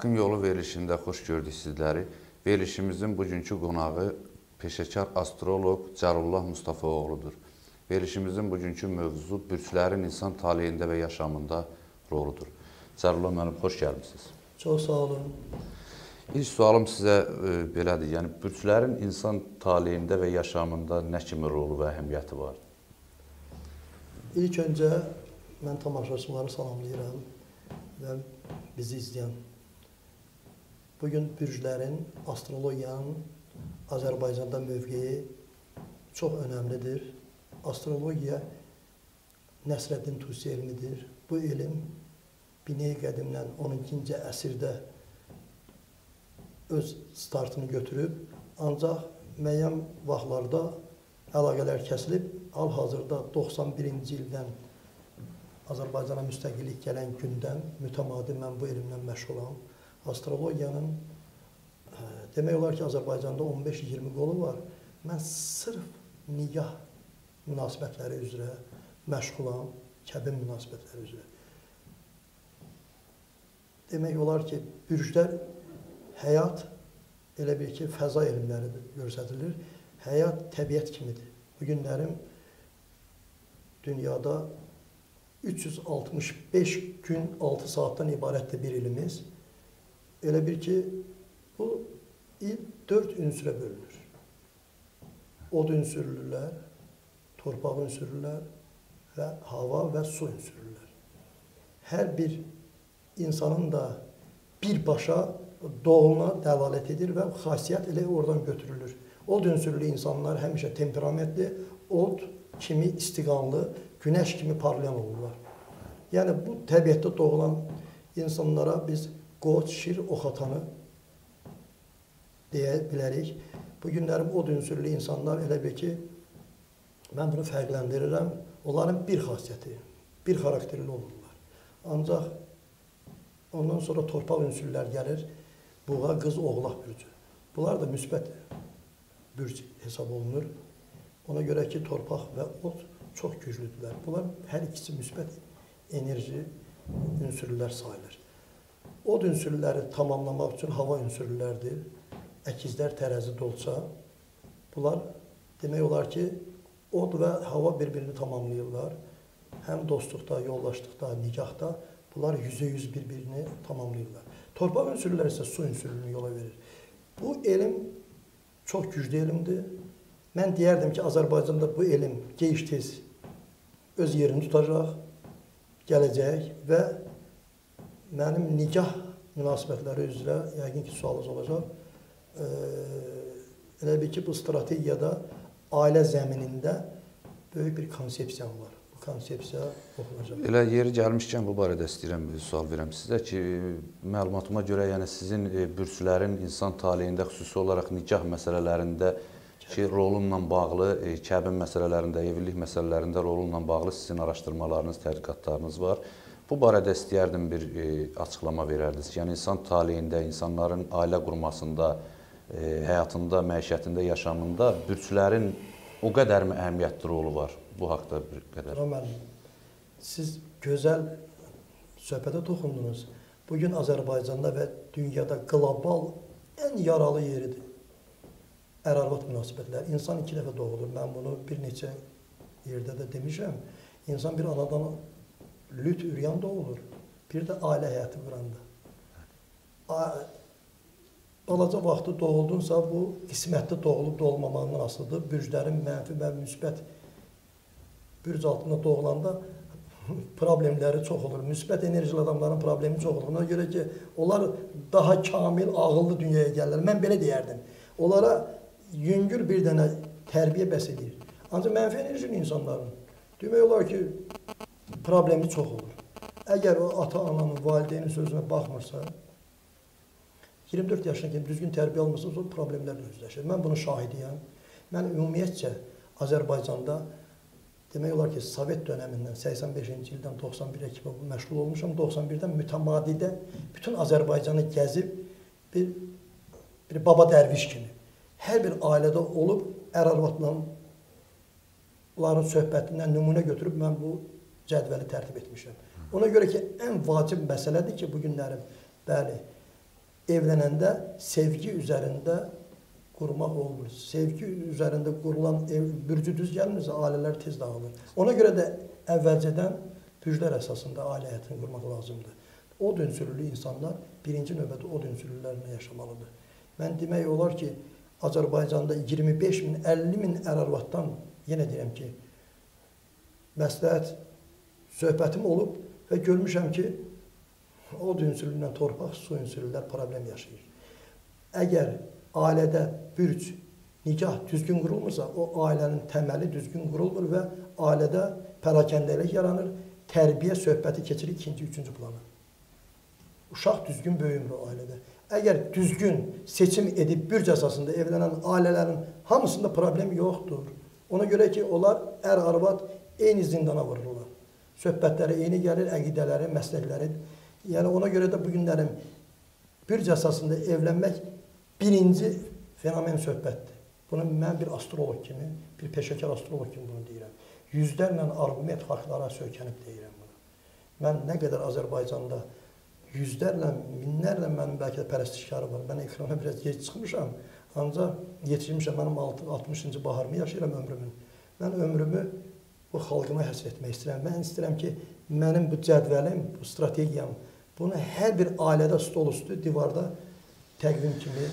Haqqın Yolu verilişində xoş gördük sizləri. Verilişimizin bugünkü qonağı peşəkar astroloq Cəlilullah Mustafaoğludur. Verilişimizin bugünkü mövzusu bürclərin insan taleyində və yaşamında roludur. Cəlilullah müəllim, xoş gəlmişsiniz. Çox sağ olun. İlk sualım sizə belədir. Yəni, bürclərin insan taleyində və yaşamında nə kimi rolu və əhəmiyyəti var? İlk öncə mən tamaşaçıları salamlayıram və bizi izləyən. Bugün bürclərin, astrologiyanın Azərbaycanda mövqeyi çox önəmlidir. Astrologiya Nəsrəddin Tusi elmidir. Bu elm Bini qədimdən 12-ci əsrdə öz startını götürüb, ancaq müəyyən vaxtlarda əlaqələr kəsilib, hal-hazırda 91-ci ildən Azərbaycana müstəqillik gələn gündən mütəmadi mən bu elmlə məşğulam. Astrologiyanın demək olar ki, Azərbaycanda 15-20 qolu var. Mən sırf nigah münasibətləri üzrə məşğulam, kəbin münasibətləri üzrə. Demək olar ki, bürclər həyat elə bir ki, fəza elmləri göstərilir. Həyat təbiət kimidir. Bu günlərim dünyada 365 gün 6 saatdan ibarətdir bir ilimiz. Elə bir ki, bu il 4 ünsürə bölünür. Od ünsürlülər, torpaq ünsürlülər və hava və su ünsürlülər. Hər bir insanın da birbaşa doğumuna dəlalət edir və xasiyyət elə oradan götürülür. Od ünsürlü insanlar həmişə temperamentli, od kimi istiqanlı, günəş kimi parlayan olurlar. Yəni, bu təbiətdə doğulan insanlara biz qoç, şir, oxatanı deyə bilərik. Bu günlərim od ünsürlü insanlar elə bir ki, mən bunu fərqləndirirəm. Onların bir xasiyyəti, bir xarakterli olurlar. Ancaq ondan sonra torpaq ünsürlər gəlir, buğa, qız, oğlaq bürcü. Bunlar da müsbət bürc hesab olunur. Ona görə ki, torpaq və od çox güclüdürlər. Bunlar hər ikisi müsbət enerji ünsürlər sayılır. Od ünsürləri tamamlamaq üçün hava ünsürlərdir. Əkizlər, tərəzi, dolça. Bunlar demək olar ki, od və hava bir-birini tamamlayırlar. Həm dostluqda, yoldaşlıqda, nigahda bunlar %100 bir-birini tamamlayırlar. Torpaq ünsürləri isə su ünsürlüyünü yola verir. Bu elm çox güclü elmdir. Mən deyərdim ki, Azərbaycanda bu elm gec-tez öz yerini tutacaq, gələcək və mənim nigah münasibətləri üzrə yəqin ki, sualınız olacaq. Elə bir ki, bu strategiyada ailə zəminində böyük bir konsepsiyam var. Bu konsepsiya oxunacaq. Elə yeri gəlmişkən bu barədə istəyirəm, sual verəm sizə ki, məlumatıma görə, yəni sizin bürclərin insan taleyində, xüsusi olaraq nigah məsələlərində ki, rolunla bağlı, kəbin məsələlərində, evlilik məsələlərində rolunla bağlı sizin araşdırmalarınız, tədqiqatlarınız var. Bu barədə istəyərdim bir açıqlama verərdiniz. Yəni, insan taleyində, insanların ailə qurmasında, həyatında, məişətində, yaşamında bürclərin o qədər mi əhəmiyyətli rolu var? Bu haqda bir qədər. Siz gözəl söhbətə toxundunuz. Bugün Azərbaycanda və dünyada qlobal ən yaralı yeridir. Ər-arvad münasibətləri. İnsan iki dəfə doğulur. Mən bunu bir neçə yerdə də demişəm. İnsan bir anadan lüt üryan doğulur. Bir də ailə həyatı quranda. Balaca vaxtı doğuldunsa, bu qismətli doğulub doğulmamağından asılıdır. Bürclərin mənfi və müsbət bürc altında doğulanda problemləri çox olur. Müsbət enerjili adamların problemi çox olur. Ona görə ki, onlar daha kamil, ağıllı dünyaya gəlirlər. Mən belə deyərdim. Onlara yüngül bir dənə tərbiyə bəs edir. Ancaq mənfi enerjili insanların demək olar ki, problemi çox olur. Əgər o ata-ananın, valideynin sözünə baxmırsa, 24 yaşına kimi düzgün tərbiyə almırsa, o problemlərlə üzləşir. Mən bunun şahidiyəm. Mən ümumiyyətcə Azərbaycanda demək olar ki, Sovet dönəmindən 85-ci ildən 91-ə kimi məşğul olmuşam. 91-dən mütəmadidə bütün Azərbaycanı gəzib bir baba dərviş kimi. Hər bir ailədə olub, ər-arvadların söhbətindən nümunə götürüb mən bu cədvəli tərtib etmişəm. Ona görə ki, ən vacib məsələdir ki, bu günlərim, bəli, evlənəndə sevgi üzərində qurmaq olmur. Sevgi üzərində qurulan bürcü düz gəlmirsə, ailələr tez dağılır. Ona görə də əvvəlcədən bürclər əsasında ailə həyatını qurmaq lazımdır. Od ünsürlü insanlar birinci növbədə od ünsürlülərlə yaşamalıdır. Mən demək olar ki, Azərbaycanda 25 min, 50 min ər-arvaddan, yenə deyirəm ki, məsləhət söhbətim olub və görmüşəm ki, od ünsürlü ilə torpaq, su ünsürlülər problem yaşayır. Əgər ailədə bürc, nikah düzgün qurulmursa, o ailənin təməli düzgün qurulmur və ailədə pərakəndəlik yaranır, tərbiyə söhbəti keçirir ikinci, üçüncü plana. Uşaq düzgün böyümür o ailədə. Əgər düzgün seçim edib bürc əsasında evlənən ailələrin hamısında problem yoxdur. Ona görə ki, onlar ər-arvad eyni zindana vururlar. Söhbətləri eyni gəlir, əqidələri, məsləkləri. Yəni ona görə də bu günlərim bürc əsasında evlənmək birinci fenomen söhbətdir. Bunu mən bir astroloq kimi, bir peşəkar astroloq kimi bunu deyirəm. Yüzlərlə arqument faktlara söykənib deyirəm bunu. Mən nə qədər Azərbaycanda yüzlərlə, minlərlə mənim bəlkə də pərəstişkarı var. Mən ekrana biraz gec çıxmışam, ancaq yetişmişəm, mənim 60-cı baharımı yaşayıram ömrümün. Mən ömrümü bu xalqıma həsr etmək istəyirəm. Mən istəyirəm ki, mənim bu cədvəlim, bu strategiyam, bunu hər bir ailədə stol üstü, divarda təqvim kimi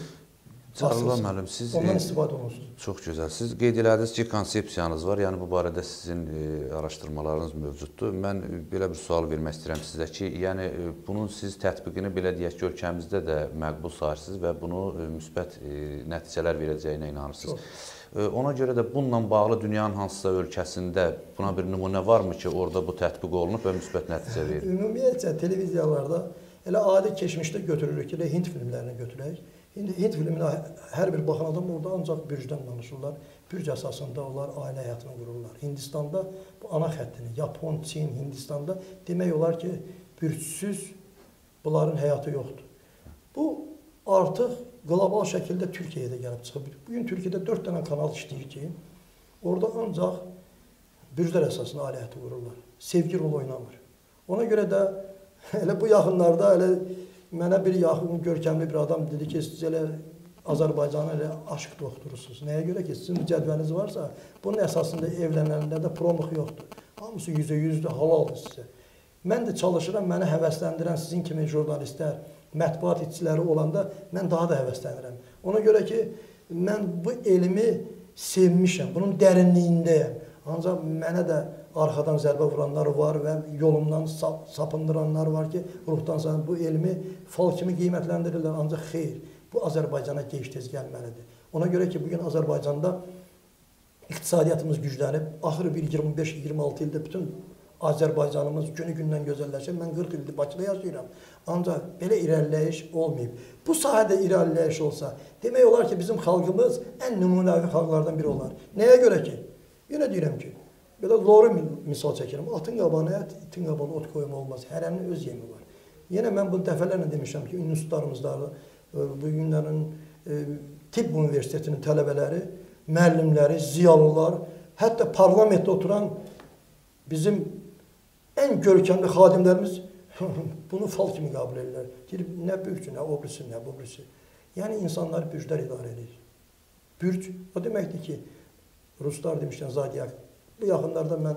Cəlal müəllim, siz ondan istifadə olunsun. Çox gözəl. Siz qeyd elədiniz ki, konsepsiyanız var, yəni bu barədə sizin araşdırmalarınız mövcuddur. Mən belə bir sual vermək istəyirəm sizə ki, yəni bunun siz tətbiqini belə deyək ki, ölkəmizdə də məqbul sayırsınız və bunu müsbət nəticələr verəcəyinə inanırsınız. Ona görə də bununla bağlı dünyanın hansısa ölkəsində buna bir nümunə varmı ki, orada bu tətbiq olunub və müsbət nəticə verir? Ümumiyyətcə televiziyalarda elə adi keçmişdə götürürük ki, Hind filmlərini götürək. Hind filminə hər bir baxan adam orada ancaq bürcdən danışırlar. Bürc əsasında onlar ailə həyatını qururlar. Hindistanda bu ana xəttini, Yapon, Çin, Hindistanda demək olar ki, bürcsüz bunların həyatı yoxdur. Bu artıq qlobal şəkildə Türkiyəyə də gəlib çıxıb. Bugün Türkiyədə 4 dənə kanal işləyir ki, orada ancaq bürclər əsasında ailə həyatı qururlar. Sevgi rol oynamır. Ona görə də elə bu yaxınlarda elə mənə bir yaxın, görkəmli bir adam dedi ki, siz elə Azərbaycanı elə aşk doktorusunuz. Nəyə görə ki, sizin cədvəliniz varsa, bunun əsasında evlənəndə də promux yoxdur. Hamısı %100 halaldır sizə. Mən də çalışıram, məni həvəsləndirən sizin kimi jurnalistlər, mətbuat işçiləri olanda mən daha da həvəslənirəm. Ona görə ki, mən bu elmi sevmişəm, bunun dərinliyindəyəm. Ancaq mənə də arxadan zərbə vuranlar var və yolumdan sapındıranlar var ki, ruhdan sonra bu elmi fal kimi qiymətləndirirlər. Ancaq xeyr, bu Azərbaycana gec-tez gəlməlidir. Ona görə ki, bugün Azərbaycanda iqtisadiyyatımız güclənib, axırı bir 25-26 ildə bütün Azərbaycanımız günü-gündən gözəlləşir. Mən 40 ildir Bakıda yaşayıram. Ancaq belə irəliləyiş olmayıb. Bu sahədə irəliləyiş olsa, demək olar ki, bizim xalqımız ən nümunəvi xalqlardan biri olar. Nəyə görə ki? Yenə deyirəm ki, belə doğru misal çəkirəm. Atın qabağına ət, itin qabağına ot qoyma olmaz. Hərənin öz yemi var. Yenə mən bunu dəfələrlə demişəm ki, institutlarımızda, bu günlərin tibb universitetinin tələbələri, müəllimləri, ziyalılar, hətta parlamentdə oturan bizim ən görkəmli xadimlərimiz bunu fal kimi qəbul edirlər. Deyir, nə bürcü, nə obrisi, nə bubrisi. Yəni, insanları bürclər idarə edir. Bürc, o deməkdir ki, Ruslar demişkən, Zodiak. Bu yaxınlarda mən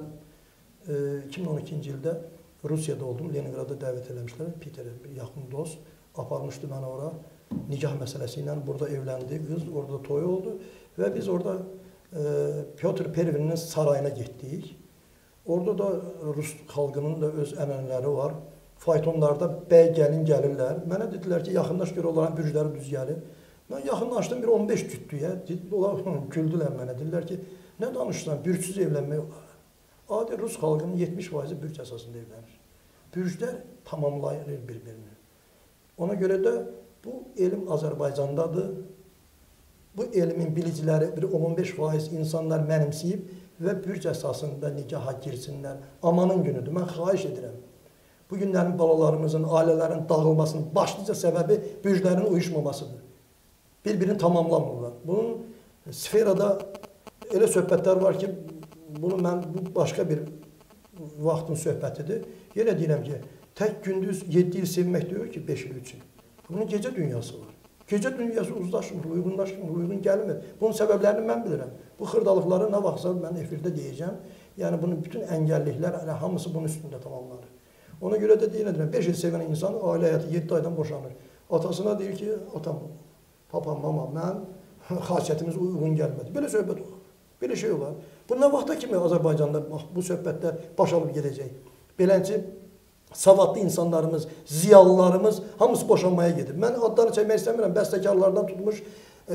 2012-ci ildə Rusiyada oldum, Leningrada dəvət eləmişlər, Peterə bir yaxın dost aparmışdı mənə ora. Nikah məsələsi ilə burada evləndi, qız orada toy oldu və biz orada Pyotr Pervinin sarayına getdik. Orada da Rus xalqının da öz ənənələri var. Faytonlarda bəy gəlin gəlirlər. Mənə dedilər ki, yaxınlaş görə onların bürcləri düz gəlir. Mən yaxınlaşdım, bir 15 cütlüyə, onlar güldülər mənə, dedilər ki, nə danışsan, bürcsüz evlənmək olar. Adi Rus xalqının 70%-i bürc əsasında evlənir. Bürclər tamamlayır bir-birini. Ona görə də bu elm Azərbaycandadır. Bu elmin biliciləri bir 15% insanlar mənimsəyib və bürc əsasında nikaha girsinlər. Amanın günüdür, mən xahiş edirəm. Bu günlərin balalarımızın, ailələrin dağılmasının başlıca səbəbi bürclərin uyuşmamasıdır. Bir-birini tamamlamırlar. Bunun sferada elə söhbətlər var ki, bunu mən başqa bir vaxtın söhbətidir. Yenə deyirəm ki, tək gündüz 7 il sevmək deyir ki, 5 il üçün. Bunun gecə dünyası var. Gecə dünyası uzlaşmır, uyğunlaşmır, uyğun gəlmir. Bunun səbəblərini mən bilirəm. Bu xırdalıqları nə vaxtsa mən efirdə deyəcəm. Yəni bunun bütün əngəlliklər hamısı bunun üstündə tamamlanır. Ona görə də deyirəm, 5 il sevən insan ailə həyatı 7 aydan boşanır. Atasına deyir ki, atam, papam, mama, mən xasiyyətimiz uyğun gəlmədi. Belə söhbət olur. Belə şey olar. Bu nə vaxta kimi Azərbaycanda bu söhbətlər baş alıb gedəcək? Beləncə savadlı insanlarımız, ziyalılarımız hamısı boşanmaya gedir. Mən adlarını çəkmək istəmirəm. Bəstəkarlardan tutmuş,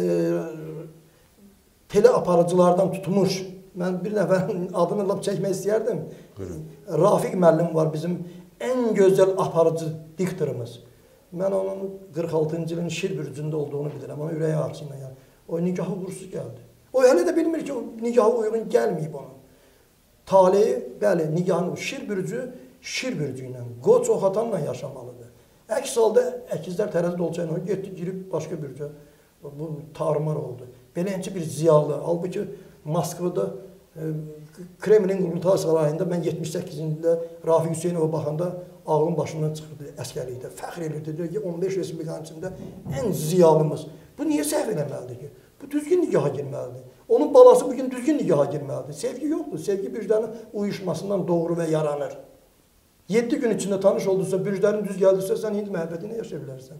tele aparıcılardan tutmuş. Mən bir nəfərin adını lap çəkmək istəyərdim. Rafiq müəllim var bizim ən gözəl aparıcı diktorumuz. Mən onun 46-cı ilin şir bürcündə olduğunu bilirəm. Ona ürəyi ağrısından yəni. O nikahı uğursuz gəldi. O hələ də bilmir ki, o nikahı uyğun gəlməyib onun. Taleyi, bəli, nikahın şir bürcü ilə, qoç oxatanla yaşamalıdır. Əks halda əkizlər tərəzi dolçayla getdi, girib başqa bürcə. Bu tarumar oldu. Beləncə bir ziyalı. Halbuki Moskvada Kremlin Qurultay sarayında mən 78-ci ildə Rafiq Hüseynova baxanda ağlım başından çıxırdı əskərlikdə. Fəxr edirdi. Deyir ki, 15 respublikanın içində ən ziyalımız. Bu niyə səhv eləməlidir ki? Bu düzgün nikaha girməlidir. Onun balası bugün düzgün nikaha girməlidir. Sevgi yoxdur. Sevgi bürclərin uyuşmasından doğru və yaranır. 7 gün içində tanış olduysa, bürclərin düz gəldirsə, sən hind məhəbbətinə yaşaya bilərsən.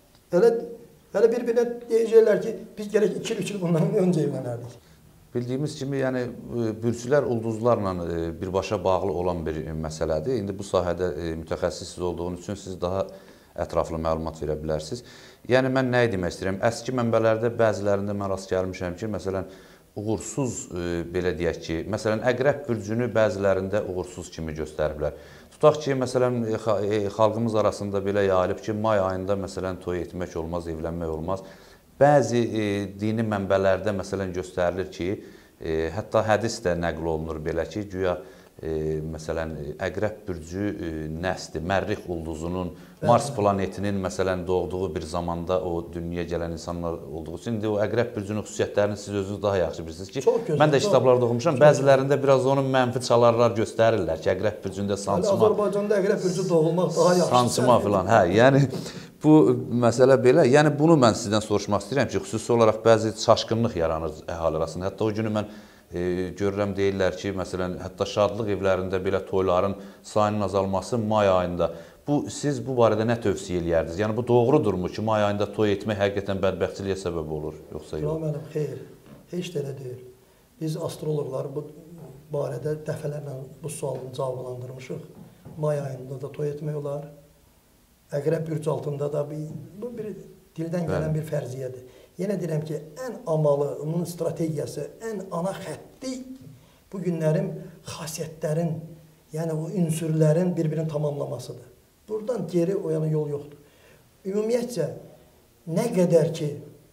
Hələ bir-birinə deyəcəklər ki, biz gərək 2 il bundan öncə evlənərdik. Bildiyimiz kimi, yəni bürclər ulduzlarla birbaşa bağlı olan bir məsələdir. İndi bu sahədə mütəxəssis olduğunuz üçün siz daha ətraflı məlumat verə bilərsiniz. Yəni mən nə demək istəyirəm? Əski mənbələrdə bəzilərində mən rast gəlmişəm ki, məsələn, uğursuz belə deyək ki, məsələn, əqrəb bürcünü bəzilərində uğursuz kimi göstəriblər. Tutaq ki, məsələn, xalqımız arasında belə yayılıb ki, may ayında məsələn toy etmək olmaz, evlənmək olmaz. Bəzi dini mənbələrdə məsələn göstərilir ki, hətta hədis də nəql olunur belə ki, güya məsələn əqrəb bürcü nəsli, Mərrix ulduzunun, Mars planetinin məsələn doğduğu bir zamanda o dünyaya gələn insanlar olduğu üçün indi o əqrəb bürcünün xüsusiyyətlərini siz özünüz daha yaxşı bilirsiniz ki, mən də kitablarda oxumuşam, bəzilərində biraz onun mənfi çalarlar göstərirlər ki, əqrəb bürcündə sancma. Azərbaycanda əqrəb bürcü doğulmaq daha yaxşı. Sancma filan, hə, yəni bu məsələ belə. Yəni bunu mən sizdən soruşmaq istəyirəm ki, xüsusi olaraq bəzi çaşqınlıq yaranır əhali arasında. Hətta o günü mən görürəm deyirlər ki, məsələn, hətta şadlıq evlərində belə toyların sayının azalması may ayında. Siz bu barədə nə tövsiyə eləyərdiniz? Yəni bu doğrudurmu ki, may ayında toy etmək həqiqətən bədbəxtçiliyə səbəb olur, yoxsa yox? Mənim, xeyr, heç də elə deyil. Biz astroloqlar bu barədə dəfələrlə bu sualını cavablandırmışıq. May ayında da toy etmək olar. Əqrəb bürc altında da bu bir dildən gələn bir fərziyyədir. Yenə deyirəm ki, ən amalı, onun strategiyası, ən ana xətti bu günlərin xasiyyətlərin, yəni o ünsürlərin bir-birini tamamlamasıdır. Buradan geri o yana yol yoxdur. Ümumiyyətcə, nə qədər ki,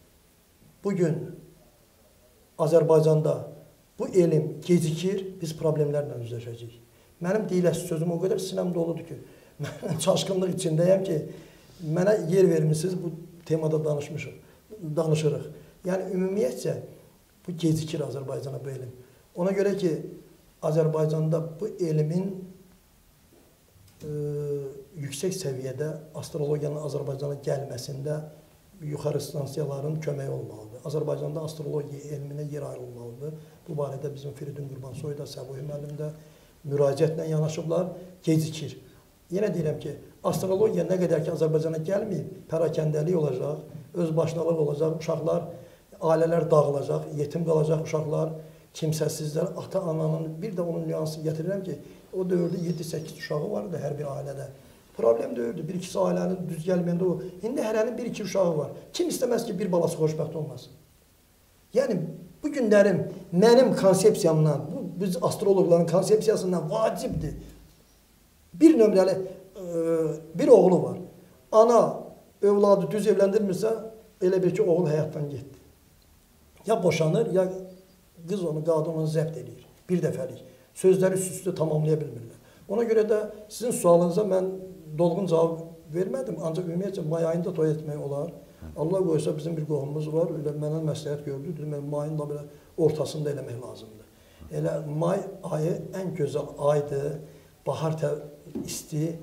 bugün Azərbaycanda bu elm gecikir, biz problemlərlə üzləşəcəyik. Mənim deyiləsi sözüm o qədər sinəm doludur ki, mən çaşqınlıq içindəyəm ki, mənə yer vermişsiniz, bu temada danışırıq. Yəni, ümumiyyətcə, bu gecikir Azərbaycana bu elm. Ona görə ki, Azərbaycanda bu elmin yüksək səviyyədə astrologiyanın Azərbaycana gəlməsində yuxarı instansiyaların köməyi olmalıdır. Azərbaycanda astrologiya elminə yer ayrılmalıdır. Bu barədə bizim Firidun Qurbansoy da, Səbuhi müəllim də müraciətlə yanaşıblar, gecikir. Yenə deyirəm ki, astrologiya nə qədər ki Azərbaycana gəlməyib, pərakəndəlik olacaq, özbaşınalıq olacaq, uşaqlar, ailələr dağılacaq, yetim qalacaq uşaqlar, kimsəsizlər, ata-ananın, bir də onun nüansını gətirirəm ki, o dövrdə 7-8 uşağı vardı hər bir ailədə. Problem dövrdə, bir-ikisi ailənin düz gəlməyəndə o, indi hərənin 1-2 uşağı var. Kim istəməz ki, bir balası xoşbəxt olmasın? Yəni, bu günlərim mənim konsepsiyamdan, biz astroloqların konsepsiyasından vacibdir. Bir nömrəli bir oğlu var. Ana övladı düz evləndirmirsə, elə bir ki, oğul həyatdan getdi. Ya boşanır, ya qız onu, qadın onu zəbt edir. Bir dəfəlik. Sözləri üst-üstə tamamlaya bilmirlər. Ona görə də sizin sualınıza mən dolğun cavab vermədim. Ancaq ümumiyyətcə, may ayında toy etmək olar. Allah qoysa bizim bir qohumumuz var, elə mənə məsləhət gördü. Dedim, mayın da belə ortasında eləmək lazımdır. Elə may ayı ən gözəl aydır. Bahar isti,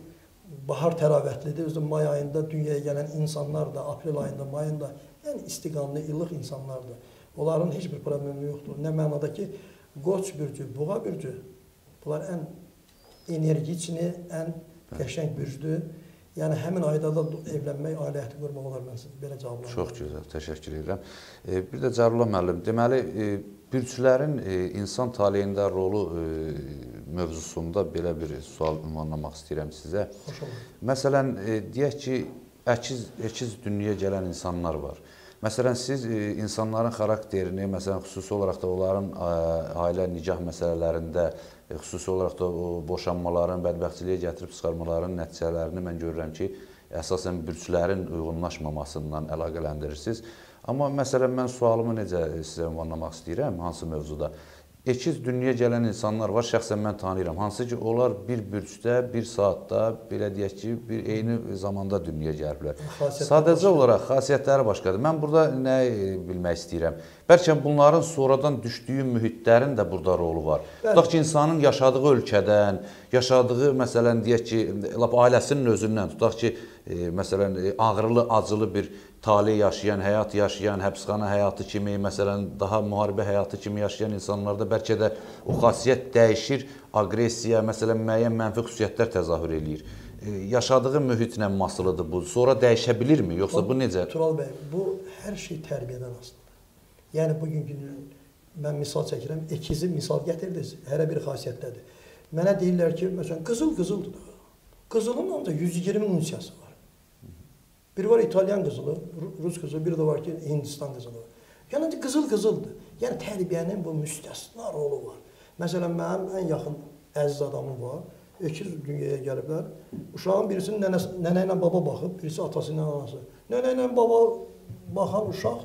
bahar təravətlidir. Özü may ayında dünyaya gələn insanlar da, aprel ayında, may ayında ən istiqamlı, ilıq insanlardır. Onların heç bir problemi yoxdur. Nə mənada ki, Qoç bürcü, Buğa bürcü, bunlar ən enerjikini, ən qəşəng bürcüdür. Yəni həmin ayda da evlənmək, ailə həyatı qurmaq olar, mən sizə belə cavablandırıram. Çox gözəl, təşəkkür edirəm. Bir də Cəlilullah müəllim, deməli, bürclərin insan taleyində rolu mövzusunda belə bir sual ünvanlamaq istəyirəm sizə. Məsələn, deyək ki, əkiz dünyaya gələn insanlar var. Məsələn, siz insanların xarakterini, məsələn, xüsusi olaraq da onların ailə, nikah məsələlərində, xüsusi olaraq da o boşanmaların, bədbəxtçiliyə gətirib çıxarmaların nəticələrini mən görürəm ki, əsasən bürclərin uyğunlaşmamasından əlaqələndirirsiniz. Amma məsələn, mən sualımı necə sizə ünvanlamaq istəyirəm, hansı mövzuda? Əkiz dünyaya gələn insanlar var, şəxsən mən tanıyıram. Hansı ki, onlar bir bürcdə, bir saatda, belə deyək ki, eyni zamanda dünyaya gəliblər. Sadəcə olaraq xasiyyətləri başqadır. Mən burada nə bilmək istəyirəm? Bəlkə bunların sonradan düşdüyü mühitlərin də burada rolu var. Tutaq ki, insanın yaşadığı ölkədən, yaşadığı, məsələn, deyək ki, ailəsinin özündən, tutaq ki, məsələn, ağrılı, acılı bir talih yaşayan, həyat yaşayan, həbsxana həyatı kimi, məsələn, daha müharibə həyatı kimi yaşayan insanlarda bəlkə də o xasiyyət dəyişir, aqressiya, məsələn, müəyyən mənfi xüsusiyyətlər təzahür eləyir. Yaşadığı mühitlə masılıdır bu. Sonra dəyişə bilirmi, yoxsa bu necə? Tural bəy, bu hər şey tərbiyədən asılıdır. Yəni, bugünkü mən misal çəkirəm, əkizi misal gətirdiniz, hərə bir xasiyyətlədir. Mənə deyirlər ki, məsələn, qızıl qızıldır. Qızılın ancaq 120 unsiyası var. Biri var İtalyan qızılı, Rus qızılı, biri də var ki, Hindistan qızılı. Yəni, qızıl qızıldır. Yəni, tərbiyənin bu müstəsna rolu var. Məsələn, mənim ən yaxın əziz adamım var. Əkiz dünyaya gəliblər. Uşağın birisinin nənə ilə baba baxıb, birisi atası ilə anası. Nənə ilə baba baxan uşaq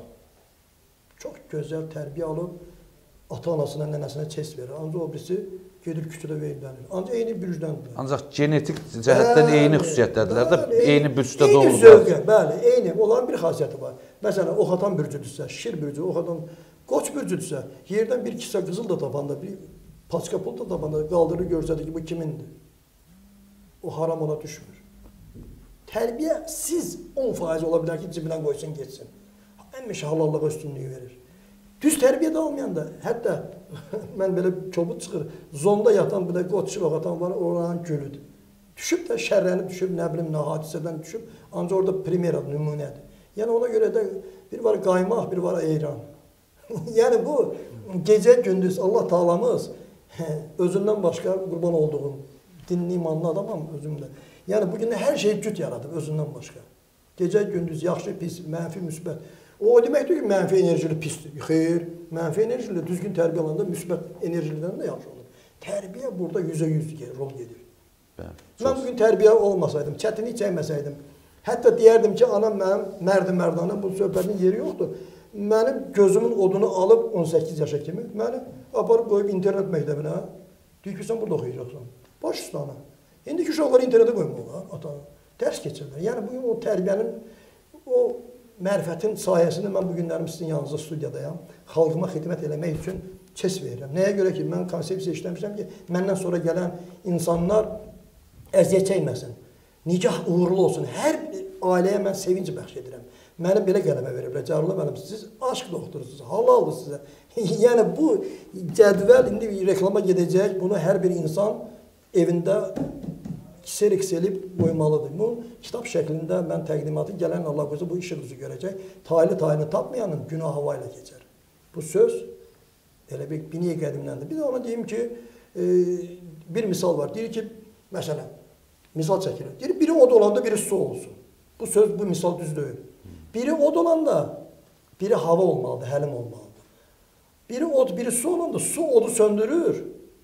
çox gözəl tərbiyə alıb, ata-anasına, nənəsinə çest verir. Ancaq o birisi gedir küçüdə veylənir. Ancaq eyni bürcdəndir. Ancaq genetik cəhətdən eyni xüsusiyyətdədirlər də, eyni bürcdə də olurlar. Eyni zövqə, bəli, eyni. Onların bir xasiyyəti var. Məsələn, oxatan bürcüdürsə, şir bürcü, oxatan qoç bürcüdürsə, yerdən bir kisə qızıl da tapanda, bir paçka pul da tapanda qaldırır, görsədir ki, bu kimindir? O haram ona düşmür. Tərbiyə siz 10% ola bilər ki, cibindən qoysun, geçsin. Həmişə halallığa üstünlüyü verir. Düz tərbiyədə olmayanda, hətta mən belə kobud çıxır, zonda yatan bir də qoççu oxatan var, oranın gölüdür. Düşüb də şərrənib düşüb, nə bilim, nə hadisədən düşüb, ancaq orada primera, nümunədir. Yəni ona görə də bir var qaymaq, bir var eyran. Yəni bu gecə gündüz Allah Taalamız özündən başqa qurban olduğum dinli imanlı adamam özümdə. Yəni bugün hər şeyi cüt yaradıb özündən başqa. Gecə gündüz yaxşı, pis, mənfi, müsbət. O deməkdir ki, mənfi enerjili pisdir. Xeyr, mənfi enerjili düzgün tərbiyə alanda müsbət enerjilərdən də yaxşı olur. Tərbiyə burada 100% rol gedir. Mən bugün tərbiyə olmasaydım, çətinlik çəkməsəydim, hətta deyərdim ki, anam mənim mərdi-mərdanə, bu söhbətin yeri yoxdur. Mənim gözümün odunu alıb 18 yaşa kimi, məni aparıb qoyub internet məktəbinə, deyir ki, sən burada oxuyacaqsan. Baş üstana. İndiki uşaqları internetə qoymalılar, ata. Dərs keçirlər. Yəni, bugün o tərbiyənin, o mərifətin sayəsində mən bugünlərim sizin yanınızda studiyadayam. Xalqıma xidmət eləmək üçün kəs verirəm. Nəyə görə ki, mən konsepsiya işləmişəm ki, məndən sonra gələn insanlar əziyyət çəkməsin. Nikah uğurlu olsun. Hər ailəyə mən sevinc bəxş edirəm. Məni belə qələmə veriblər. Cəlilullah müəllim, siz aşk doktorusunuz, halaldır sizə. Yəni bu cədvəl indi reklama gedəcək. Bunu hər bir insan evində kiserik selib qoymalıdır. Bu kitab şəklində mən təqdimatı gələn Allah qoysa bu işinizi görəcək. Tayını tapmayanın günah hava ilə keçər. Bu söz elə bir biniyə qədimləndir. Bir də ona deyim ki, bir misal var. Deyir ki, məsələn, misal çəkilir. Deyir, biri od olanda biri su olsun. Bu söz, bu misal düz deyil. Biri od olanda biri hava olmalıdır, həlim olmalıdır. Biri od, biri su olanda su odu söndürür.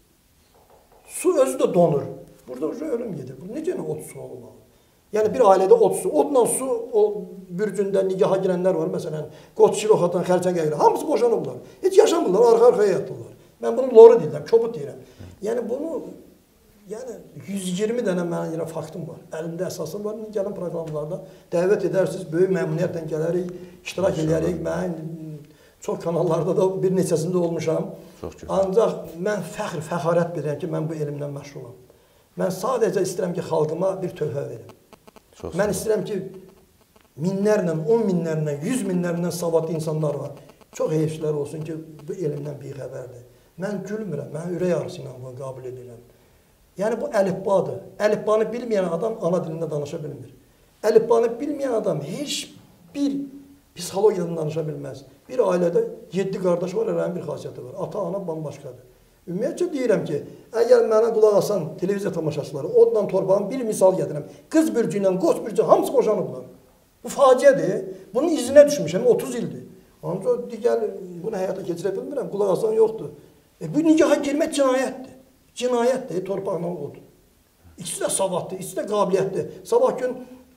Su özü də donur. Burada ölüm gedir. Necə od su olmalı? Yəni bir ailədə od su. Odla su o bürcündə nigaha girənlər var. Məsələn, qoççu oxatan, xərçəngə girir. Hamısı boşanıblar. Heç yaşamırlar, arxa-arxaya yatırlar. Mən bunu loru deyirəm, kobud deyirəm. Yəni bunu 120 dənə mənim yenə faktım var. Əlimdə əsasım var. Gəlin proqramlarda dəvət edərsiniz, böyük məmnuniyyətlə gələrik, iştirak edərik. Mən çox kanallarda da bir neçəsində olmuşam. Ancaq mən fəxarət bilirəm ki, mən bu elmdən məşğulam. Mən sadəcə istəyirəm ki, xalqıma bir töhfə verim. Mən istəyirəm ki, minlərlə, 10 minlərlə, 100 minlərlə savadlı insanlar var. Çox heyflər olsun ki, bu elmdən bixəbərdir. Mən gülmürəm, mən ürək ağrısı ilə bunu qəbul edirəm. Yəni bu əlifbadır. Əlifbanı bilməyən adam ana dilində danışa bilmir. Əlifbanı bilməyən adam heç bir psixologiyadan danışa bilməz. Bir ailədə 7 qardaş var, hər bir xasiyyəti var. Ata, ana bambaşqadır. Ümumiyyətcə deyirəm ki, əgər mənə qulaq asan televiziya tamaşaçıları, odla torpağın bir misal gətirəm. Qız bürcü ilə qoç bürcü hamısı boşanıblar. Bu faciədir. Bunun izinə düşmüşəm 30 ildir. Ancaq digər bunu həyata keçirə bilmirəm. Qulaq asan yoxdur. Bu nikaha girmək cinayətdir. Cinayətdir, torpaqla od. İkisi də savaddır, ikisi də qabiliyyətdir. Sabah gün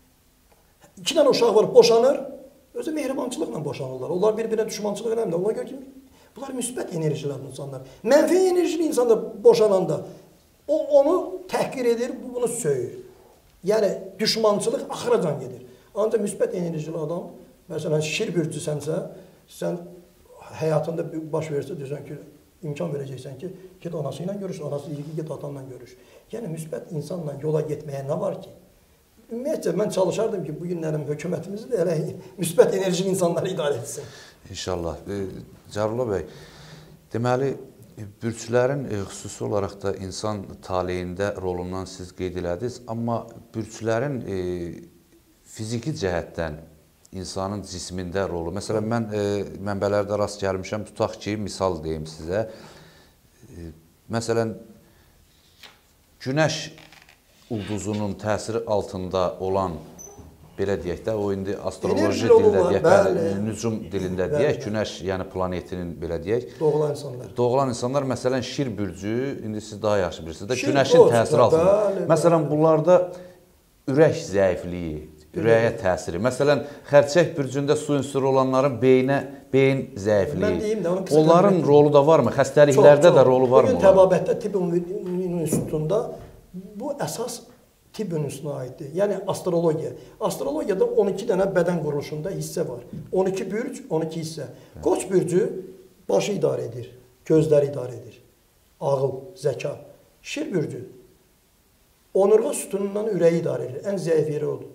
2 dənə uşaq var, boşanır. Özü mehribançılıqla boşanırlar. Onlar bir-birinə düşmançılıq eləmirlər. Ona görə ki, bunlar müsbət enerjilər insanlar. Mənfi enerjili insanlar boşananda o onu təhqir edir, bu bunu söyür. Yəni düşmançılıq axıracan gedir. Ancaq müsbət enerjili adam, məsələn, şir bürcüsənsə, sən həyatında baş versə, deyirsən ki, imkan verəcəksən ki, get anası ilə görüş, anası deyir ki, get atanla görüş. Yəni müsbət insanla yola getməyə nə var ki? Ümumiyyətcə, mən çalışardım ki, bu günlərim hökumətimizi də elə müsbət enerjili insanları idarə etsin. İnşallah. Cəlal bəy, deməli, bürclərin xüsusi olaraq da insan taleyində rolundan siz qeyd elədiniz, amma bürclərin fiziki cəhətdən insanın cismində rolu. Məsələn, mən mənbələrdə rast gəlmişəm, tutaq ki, misal deyim sizə. Məsələn, günəş ulduzunun təsiri altında olan, belə deyək də, o indi astroloji dilində deyək, nücum dilində deyək, günəş, yəni planetinin belə deyək. Doğulan insanlar. Doğulan insanlar, məsələn, şir bürcü, indi siz daha yaxşı bilirsiniz də, günəşin təsiri altında. Məsələn, bunlarda ürək zəifliyi, ürəyə təsiri. Məsələn, xərçək bürcündə su ünsürü olanların beyin zəifliyi. Onların rolu da varmı? Xəstəliklərdə də rolu varmı? Bugün təbabətdə tibb institutunda bu əsas tibb institutuna aiddir. Yəni astrologiya. Astrologiyada 12 dənə bədən quruluşunda hissə var. 12 bürc, 12 hissə. Qoç bürcü başı idarə edir, gözləri idarə edir, ağıl, zəka. Şir bürcü onurğa sütunundan ürəyi idarə edir. Ən zəif yeri odur.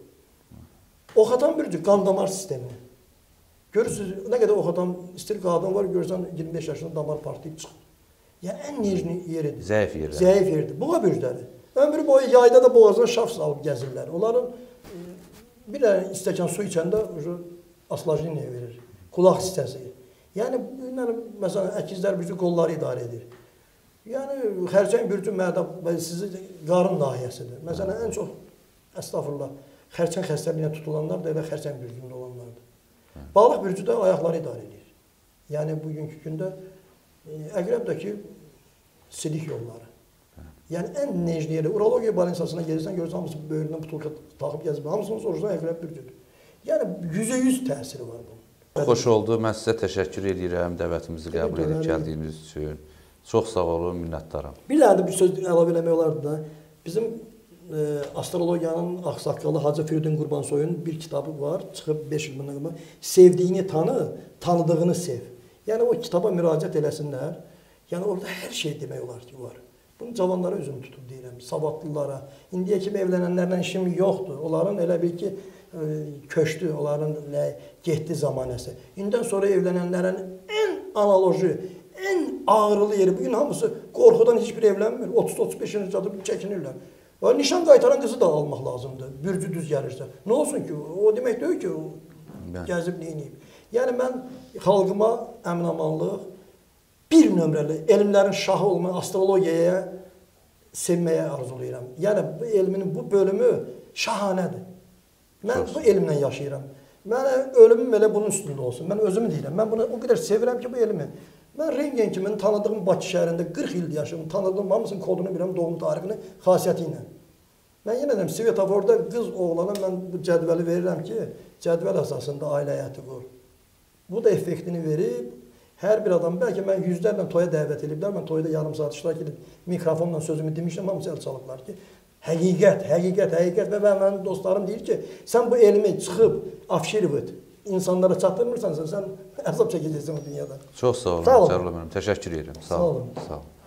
Oxatan bürcü qan damar sistemi. Görürsünüz, nə qədər oxatan istir qadın var, görürsən 25 yaşında damar partlayıb çıxır. Yəni ən necni yeridir. Zəif yerdir. Zəif yerdir. Buğa bürcləri. Ömrü boyu yayda da boğazına şaf salıb gəzirlər. Onların bir dənə istəkan su içəndə aslajiniya verir. Qulaq hissəsi. Yəni, məsələn, əkizlər bürcü qolları idarə edir. Yəni, xərçəng bürcü mədə sizi qarın nahiyəsidir. Məsələn, ən çox, əstağfurullah, xərçəng xəstəliyinə tutulanlar da elə xərçəng bürcündə olanlardır. Balıq bürcü də ayaqları idarə edir. Yəni, bugünkü gündə əqrəbdəki sidik yolları. Yəni, ən necli yeri, urologiya balinsasına gelirsən, görürsən, hamısı böyründən butulka taxıb gəzib, hamısını soruşsan əqrəb bürcüdür. Yəni, %100 təsiri var bunun. Xoş oldu. Mən sizə təşəkkür edirəm dəvətimizi qəbul edib gəldiyiniz üçün. Çox sağ olun, minnətdaram. Bir dənə də bir söz əlavə eləmək olardı da. Bizim astrologiyanın ağsaqqalı Hacı Firidun Qurbansoyun bir kitabı var, çıxıb 5 il bundan qabaq. Sevdiyini tanı, tanıdığını sev. Yəni o kitaba müraciət eləsinlər. Yəni orada hər şey demək olar ki, var. Bunu cavanlara özüm tutub deyirəm, savadlılara. İndiyə kimi evlənənlərlə işim yoxdur. Onların elə bil ki, köçdü, onların getdi zamanəsi. İndən sonra evlənənlərin ən analoji, ən ağrılı yeri, bugün hamısı qorxudan heç bir evlənmir. 30-35 cadıb çəkinirlər. Nişan qaytaran qızı da almaq lazımdır, bürcü düz gəlirsə. Nə olsun ki, o demək deyil ki, o gəzib neyiniyib. Yəni, mən xalqıma əmin-amanlıq, bir nömrəli elmlərin şahı olmayan astrologiyaya sevməyə arzulayıram. Yəni, bu elmin bu bölümü şahanədir. Mən bu elmlə yaşayıram. Mənə ölümüm elə bunun üstündə olsun. Mən özümü deyirəm. Mən bunu o qədər sevirəm ki, bu elmi. Mən Rengen kimi tanıdığım Bakı şəhərində 40 il yaşadım, tanıdığım hamısının kodunu biləm, doğum tarixini, xasiyyəti ilə. Mən yenə deyəm, Svetoforda qız oğlana mən bu cədvəli verirəm ki, cədvəl əsasında ailə həyatı qur. Bu da effektini verib, hər bir adam, bəlkə mən yüzlərlə toya dəvət ediblər, mən toyda yarım saat iştirak edib, mikrofonla sözümü demişəm, hamısı əl çalıblar ki, həqiqət, həqiqət, həqiqət və mənim dostlarım deyir ki, sən bu elmi çıxıb, afşirivit, insanlara çatdırmırsansa, sən əzab çəkəcəksən o dünyada. Çox sağ olun, Cəlal müəllim. Təşəkkür edirəm. Sağ olun. Sağ olun.